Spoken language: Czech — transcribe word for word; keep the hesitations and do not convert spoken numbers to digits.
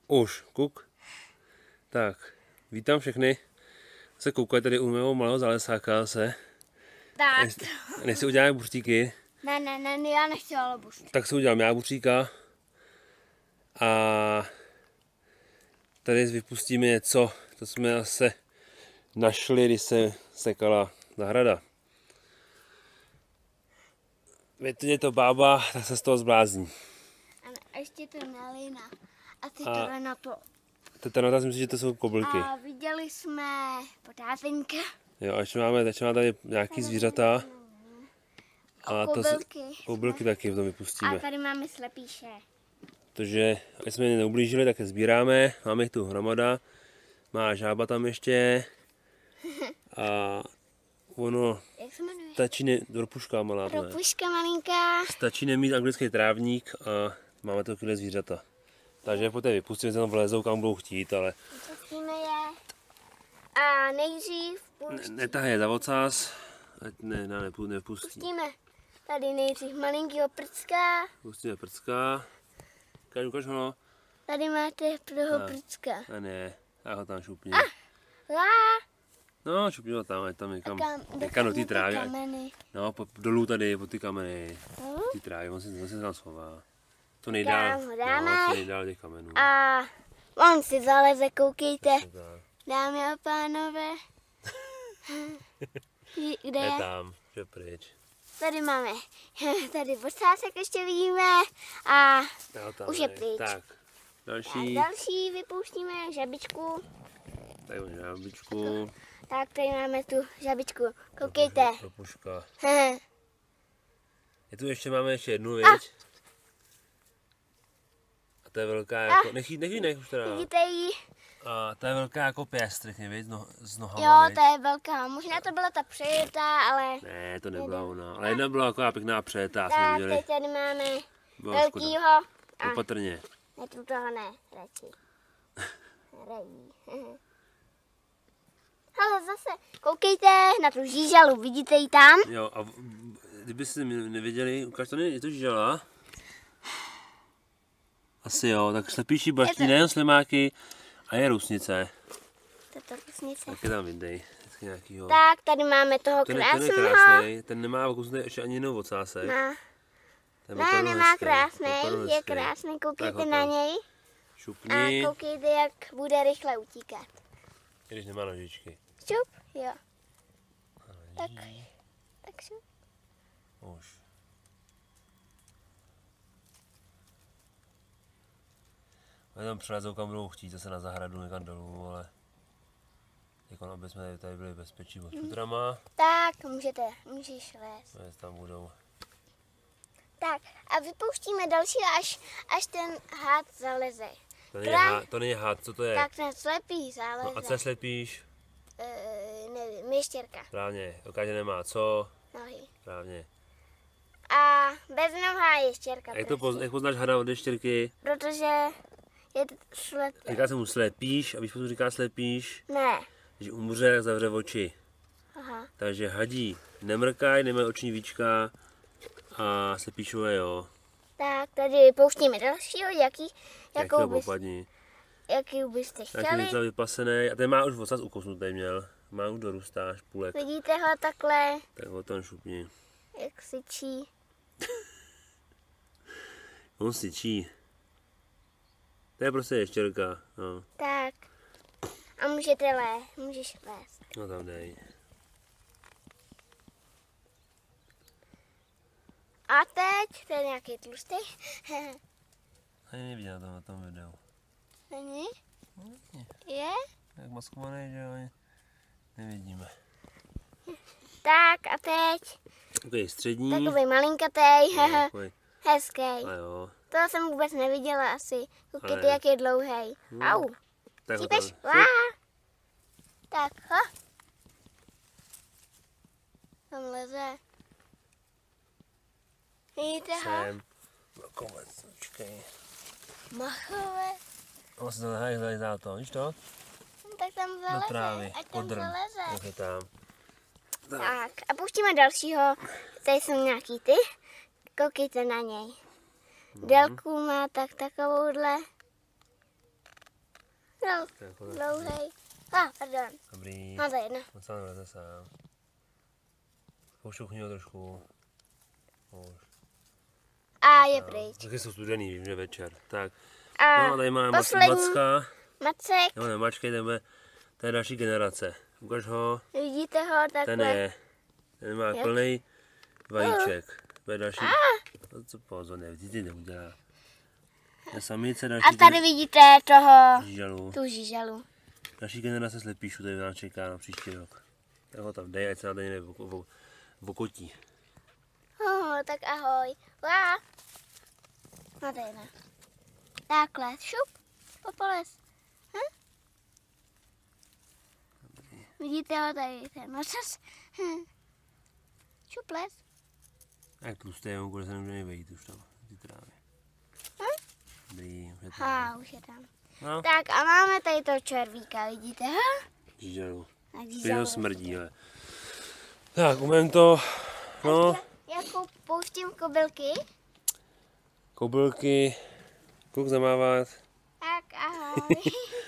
Už, kuk. Tak, vítám všechny. Se koukají tady u mého malého zálesáka se. Tak. Než si uděláme buřtíky. Ne, ne, ne, já nechci ale buřtíky. Tak si udělám já buřtíka. A tady vypustíme něco, co jsme zase našli, když se sekala zahrada. Víte, je to bába, tak se z toho zblázní. A ještě to nalina. A ty tohle na to. Tetanota si myslím, že to jsou kobylky. A viděli jsme potápěnka. Jo, a ještě máme, ještě máme tady nějaký zvířata. A kobylky. Kobylky taky v tom vypustíme. A tady máme slepíše. Takže, až jsme je neublížili, tak je sbíráme. Máme jich tu hromada. Má žába tam ještě. A ono Jak se jmenuje? stačí, ne, ropuška malá. Ropuška malinká. Stačí nemít anglický trávník a máme takovéhle zvířata. Takže poté vypustíme, se tam vlezou, kam budou chtít, ale... Vypustíme je. A nejdřív pustíme. Netahej za ocas, ať ne, ne, ne, nepustí. Pustíme tady nejdřív malinkýho prcka. Pustíme prcka. Ukaž, ukaž ho. Tady máte toho prcka. A ne, já ho tam šupni. Ah, lá. No, šupni ho tam, ať tam někam, Kam, někam do té trávy. Kameny. No, po, dolů tady, po ty kameny. Uh. Ty trávy, on se, on se tam schová. To nejdál, Tam ho dáme. no, to nejdál těch kamenů. A on si zaleze, koukejte. Tak. Dámy a pánové. Kde Je je? tam, že pryč. Tady máme. Tady posásek ještě vidíme. A Já tam už je ne. pryč. Tak, Tak další. další vypouštíme žabičku. Tady mám žábičku. Tak tady máme tu žabičku. Koukejte. Ropuška. Je tu ještě, máme ještě jednu, viď? A to je velká jako, nech jí, nech jí, nech už teda. Vidíte ji? A to je velká jako pěst, řekně, viď? No, s nohama, Jo, viď? to je velká. Možná to byla ta přejetá, ale... Ne, to nebyla ona. Ale jedna byla taková pěkná přejetá, jsme Tak, viděli. teď tady máme Bylo velkýho. A opatrně. ne, tu toho ne, radši. Rají. Ale zase, koukejte na tu žížalu, vidíte ji tam? Jo, a v- kdybyste mě neviděli, ukáž to, ne, je to žížala? Asi jo, tak slepíší baští, nejen slimáky, a je rusnice. Tato kusnice. Tak je tam videj, vždycky nějakýho. Tak, tady máme toho Ten, je- ten je krásného. krásný, ten nemá okusný ještě ani jinou ocásek. No. Ten Ne, opravdu nemá hezký, krásný, opravdu je hezký. krásný, Tak koukejte ho na tam něj. Šupni, A koukejte, jak bude rychle utíkat. když nemá nožičky. Šup, jo. Tak, tak šup. Už. Oni tam přilezou, kam budou chtít, zase na zahradu, někam dolů, ale jako aby jsme tady byli bezpečí od šutrama, Tak, můžete, můžeš lézt. oni tam budou. Tak, a vypouštíme další, až, až ten hád zaleze. To není, Krá- hád, to není hád, co to je? Tak ten slepý zaleze. No a co je slepíš? E, nevím, ještěrka. Správně, ukáže nemá co, Nohy. správně. A beznohá ještěrka. A jak to prosím. poz, jak poznáš hada od ještěrky? Protože je slep... Říká se mu slepíš a víš, potom říká slepíš, Ne. že umře, tak zavře oči. Aha. Takže hadí nemrkaj, nemají oční víčka a slepíšové jo. Tak, tady pouštíme dalšího, jaký, Jak jakou to bys, popadní. jaký byste Taky chtěli. něco vypasený a ten má už ocas ukousnutý měl. Má už dorůstá špůlek, Vidíte ho takhle, tak ho tam šupni. jak syčí. On syčí. To je prostě ještěrka, no. Tak. A můžete lé, můžeš lézt. No tam dej. A teď, to je nějaký tlustý. Ani neviděl na tom, na tom videu. Není? Je? Jak maskovaný, že jo? Nevidíme. Tak a teď, Takový střední. takový malinkatej, No, takový. hezký. A jo. To jsem vůbec neviděla asi. Koukejte, Ale- jak je dlouhej. Au. Tak ho Cípeš? tam. Lá. Tak, ho. Tam leze. Vidíte ho? Sem. Blokovec, počkej. Machové. On se zahraje zalezá to, víš to? No, tak tam Do zaleze. trávy, Ať tam podrm. zaleze. Tak je tam. Tak a pouštíme dalšího. Tady jsou nějaký ty. Koukejte na něj. Délku má tak takovouhle. No, dlouhej. A, ah, pardon. Dobrý. No to je jedno. On sám vrátá sám. Pošuchni ho trošku. Už. A je pryč. Taky jsou studený, vím, že večer. Tak. A No a tady máme poslední. Macka. Macek. Jo, ne, Mačkej, jdeme. To je další generace. Ukaž ho. Vidíte ho takhle. Ten je. Ten má Jak? plný vajíček. To je další. To co pozor, ne, ty neudělá. Je samice, další. A tady vidíte toho, žížalu. tu žížalu. Další generace slepíšů, tady nás čeká na příští rok. Tak ho tam dej, ať se na den vokotí. Oh, tak ahoj. Lá. No to je jedno. Takhle, šup, popoles. Hm? Vidíte ho tady, ten macas. Hm. Šup les. Jak tlustý je, on se nemůže vejít už tam, ty trávy. Hm? Dobrý, už je to. Ha, už je tam. No, Tak a máme tady toho červíka, vidíte ho? žížalu. A Spíš žížalu. ho smrdí, ale. Tak, umím to. No, Jakou pouštím kobylky? kobylky, kluk zamávat. Tak ahoj.